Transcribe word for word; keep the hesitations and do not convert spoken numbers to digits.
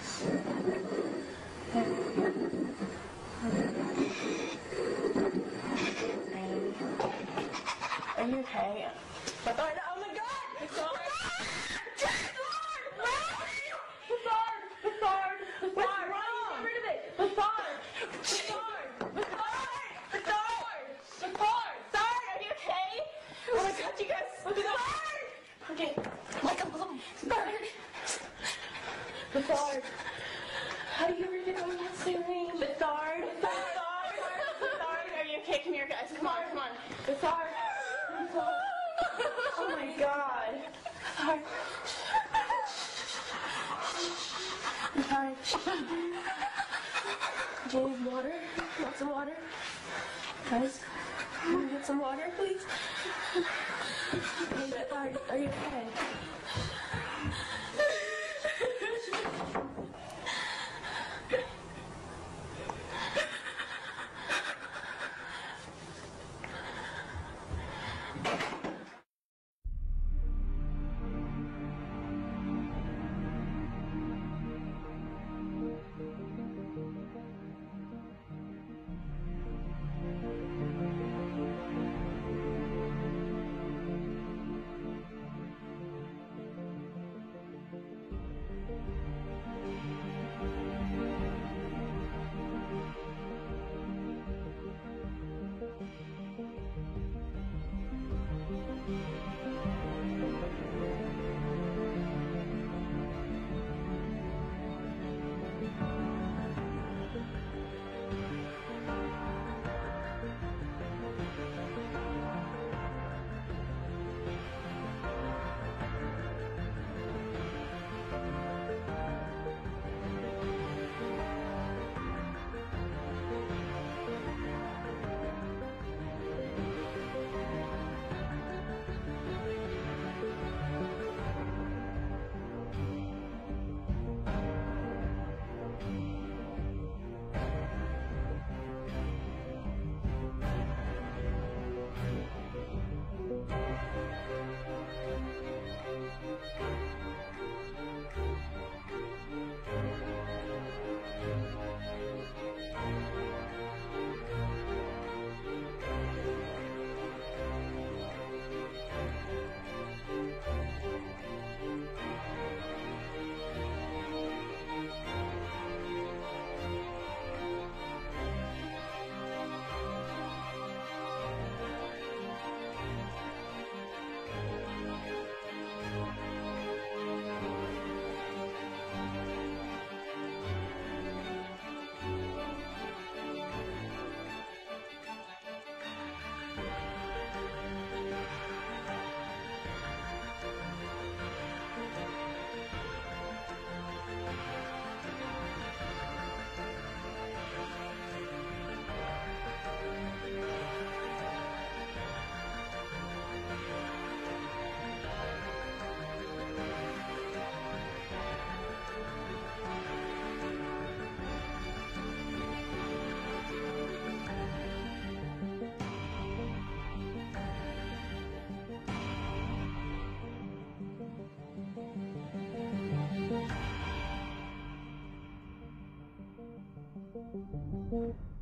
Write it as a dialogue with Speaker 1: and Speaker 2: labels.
Speaker 1: Are you okay? But oh my God! The sword! The sword! The sword! The sword! What's wrong? Get rid of it! The sword! The sword! The sword! The sword! The sword! Sword! Are you okay? Oh my God! You guys! The sword! Okay. Like a little bird. The sword. How do you read it on that screen? The sword. The sword. The sword. Are you okay? Come here, guys. Come on. Come on. The sword. The sword. Oh my God. Sorry. I'm sorry. Do you need water? Want some water? Guys, can you get some water, please? Are, are you okay?
Speaker 2: Thank you.